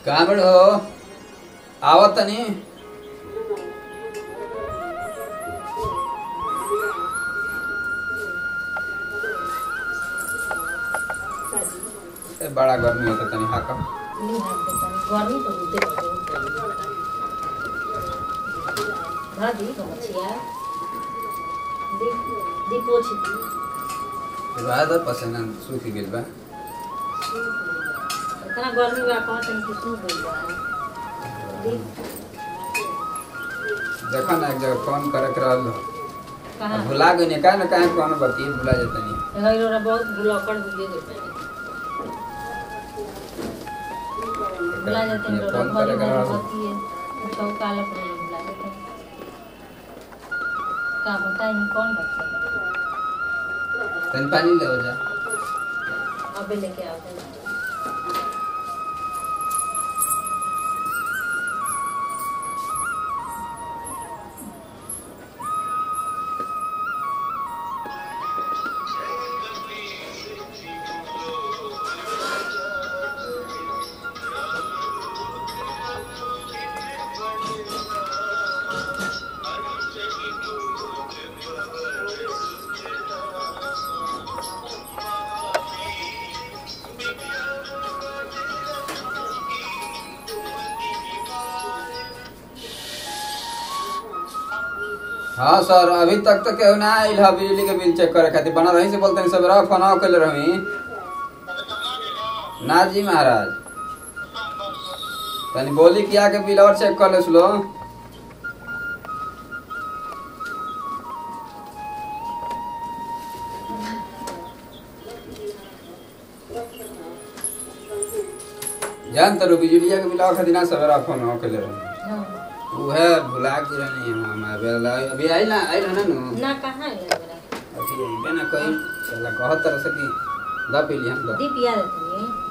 कहाँ बड़ हो आवत तनी बड़ा गर्मी होता तनी हाका गर्मी तो होते भाभी मछिया दी पोछ दी बाद पसंद सूख गेल बा इतना गर्मी बा कहत नहीं कि सूख गइल बा देखो ना एक जगह फोन करे के रहल कहां भुला गइने का ना काहे कोनो बती भुला जतनी एगो बहुत बुलकड़ भूल गइल भुला जाते हैं लोग घर में होती है तो काला पर भुला जाते हैं का बताए नहीं कौन बच्चा तन पानी ले जा अबे लेके आओ थे हाँ सर अभी तक तो केहू ना आइल है बिजली के बिल चेक करे खातिर बना रही से बोलते हैं सबरा फोन कइले रही ना जी महाराज तनी बोली किया के बिल और चेक कर ले सुलो जान तो बिजली के बिल और खातिर ना सबरा फोन कइले रही है भुला गिरा नहीं हम अभी आई ना नु ना कहां है मेरा अभी आई ना कोई चला कहत तरह से कि द पी ली हम द दी पिया देते हैं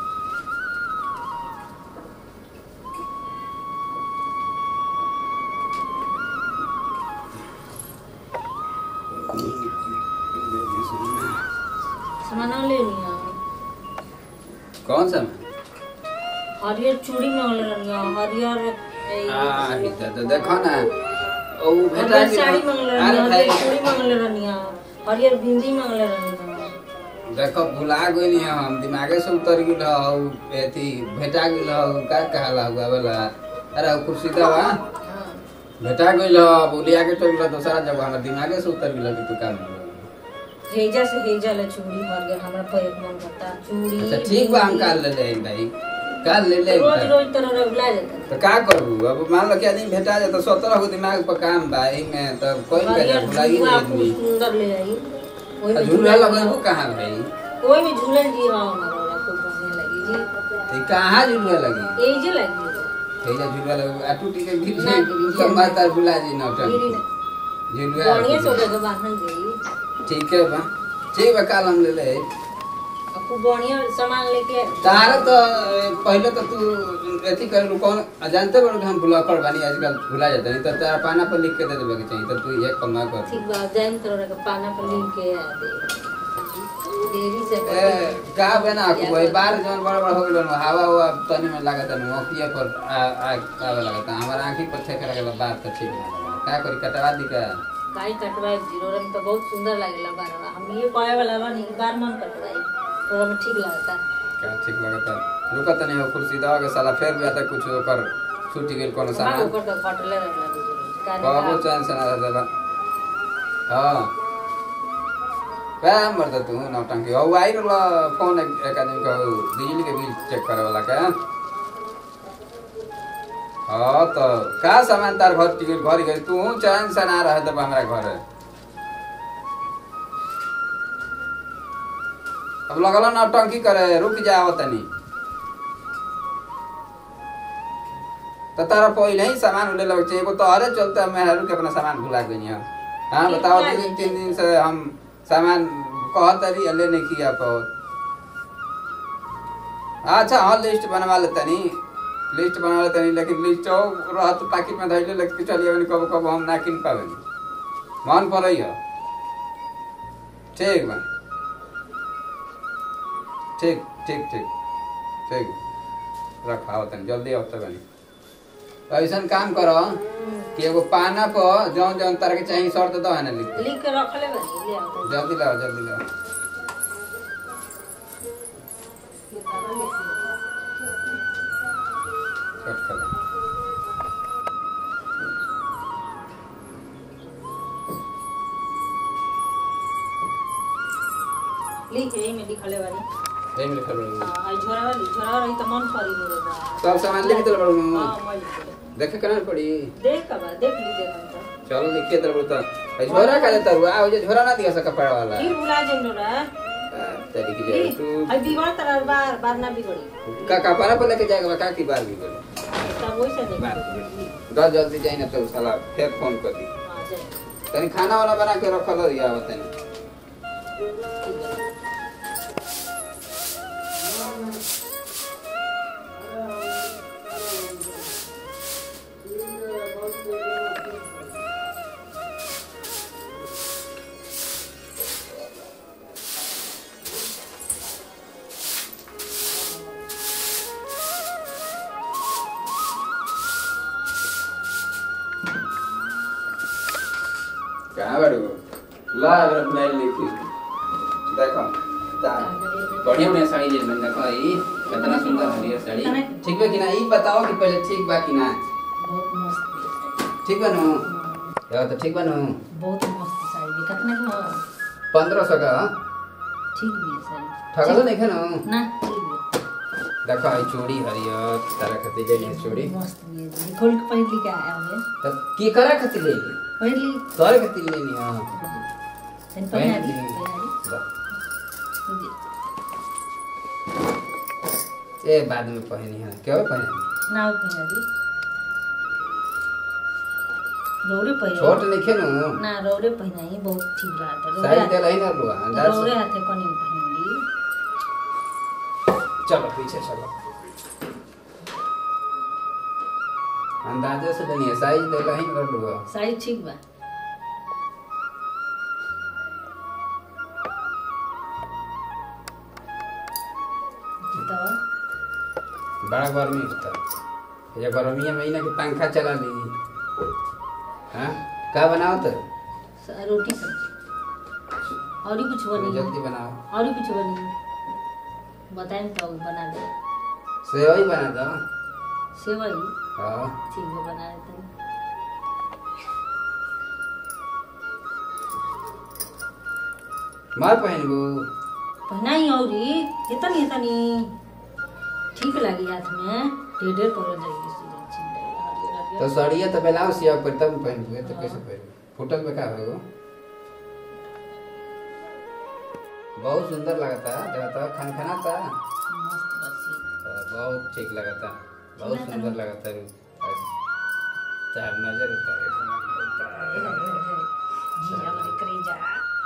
सामान ले लिया कौन सा हरियर चूड़ी मांगले रनिया हरियर तो देखो ना ओ भेटा साड़ी मांगले रनिया चूड़ी मांगले रनिया हरियर बिंदी मांगले रनिया देखो भुला गइनी हम दिमागे से उतर गेल हो एथी भेटा गेल हो का कहला हुआ वाला अरे कुर्सी दा बा भेटा गेल हो बोलिया के तो गेल दूसरा जब हमरा दिमागे से उतर गेल कि तू काम हेजा से हेजा ले चूड़ी हरियर हमरा पर एक मन करता चूड़ी अच्छा ठीक बा हम काल ले ले भाई काल ले ले रोज रोज तरह रुला जाता तो का करू अब मान लो कि आदमी भेटा जाए तो 17 को दिमाग पर काम बा एही में तो कोई का भुलाई नहीं सुंदर ले आई ओई में झूला लगेबो कहां भाई ओई में झूलन जी हां हमारा खूब बढ़िया लगी जी ई कहां झूला लगी एई जे लगी एजा झूला लगी आ टूटी के गिर जाए तो माता भुला जी ना उठा झूला बढ़िया से जगह बांधल गई ठीक है बा ठीक बा काल हम ले ले खूब बढ़िया सामान लेके तारा तो पहले तो तू एथी कर कौन जानते बड़ो हम ब्लॉकर बानी आजकल भुला जाता नहीं तो तारा पाना पर लिख के दे देबे के चाहिए तो तू ये कमा कर ठीक बा जान तोरा के पाना पर लिख के दे देरी से का बना को भाई बार जन बड़ा बड़ा हो गेल हवा हुआ तनी में लागत है नोकिया पर आवे लागत हमारा आंखी पर ठेक लागल बात तो ठीक है का करी कटवा दी का काई कटवाई जीरो रंग तो बहुत सुंदर लागेला बारवा हम ये पाए वाला बा नहीं बार मन कटवाई तो हमें ठीक लगता क्या ठीक लगता रुकत नहीं हो कुर्सी दवा के साला फेर भी आता कुछ ओकर छूट गेल कोनो सामान ओकर तो फटले रहला बाबू चैन से ना रहला हां काम मरदा तू नौटंकी हो आई रहला फोन एक आदमी को बिजली के बिल चेक करे वाला का हां तो का सामान तार घर टिकट घर गई तू चैन से ना रह दब हमरा घर अब लगला नौटंकी करे रुक जाओ तनी तो तारा पहले ही सामान ले लग चाहिए तो अरे चलते मैं हरू के अपना सामान भुला गई है हां बताओ 3 दिन से हम सामान कहतरी ले नहीं किया बहुत अच्छा हाँ लिस्ट बनवा लेते नहीं लेकिन लिस्ट रहत पैकेट में धैले लग के चलिए कब कब हम ना किन पावे मन पर है ठीक बा ठीक ठीक ठीक ठीक रखाओ तन जल्दी आओ तक ऐसा काम करो कि एगो पाना पर जौन जौन तरह के चाहिए शर्त दो है ना लिख के रख ले बनी ले आओ जल्दी लाओ जल्दी लाओ लिख यही में लिखले वाली यही में लिखल बड़ी हां आई झोरा वाली त मन पड़ी मेरे बा सब सामान लेके चल बड़ू हां मैं लिख देखे कना पड़ी देख कबा देख ली देख हम चलो लिख के तरफ तो झोरा का देता हुआ हो जे झोरा ना दिया सा कपड़ा वाला फिर बुला जेनो रा तेरी की जाए तू आई बिगड़ तरह बार बार ना बिगड़ी का कपड़ा पर लेके जाएगा का की बार भी कर तब वैसे नहीं दस जल्दी जाए ना तो साला फिर फोन कर दी हां जाए तनी खाना वाला बना के रखल दिया बतानी कहाँ बाड़ू ला अगर अपना लिखी देखो बढ़िया बढ़िया साड़ी ले मैंने देखो ई कितना सुंदर है ये साड़ी ठीक है कि ना ई बताओ कि पहले ठीक बा कि ना बहुत मस्त ठीक बा नो यार तो ठीक बा नो बहुत मस्त साड़ी कितने का 1500 का ठीक भी साड़ी ठगलो नहीं है नो ना ठीक भी देखो ई चूड़ी हरियर तारा खातिर ले चूड़ी मस्त भी खोल के पहन के आया हमें तो की करा खातिर ले पहली तोरे खातिर लेनी हां तन पहन ए बाद में पहनी है क्यों पहनी ना पहन दी रोड़े पहन छोट नहीं नु ना रोड़े पहनाई बहुत ठीक लागत साड़ी दे लही ना लुआ अंदाज रोड़े हाथे कोनी पहन दी चलो पीछे चलो अंदाजे से नहीं है साइज दे लही ना लुआ साइज ठीक बा बड़ा गर्मी होता ये गर्मी महीना के पंखा चला ली हाँ क्या बनाओ तो रोटी सब्जी और कुछ बनी जल्दी बनाओ और कुछ बनी बताएं तो बना दे सेवई बना दो सेवई हाँ ठीक है बना देते हैं मार पहनबू पहनाई और इतनी ठीक लगी हाथ में टेढ़े पड़ जाएगी तो साड़िया तो ब्लाउज सिया पर तब पहनबू तो कैसे पहनबू फुटल में का होगा बहुत सुंदर लगता है जब तो खनखना था मस्त बसी बहुत ठीक लगता बहुत सुंदर लगता है चार नजर उतारे जी हमारे करेजा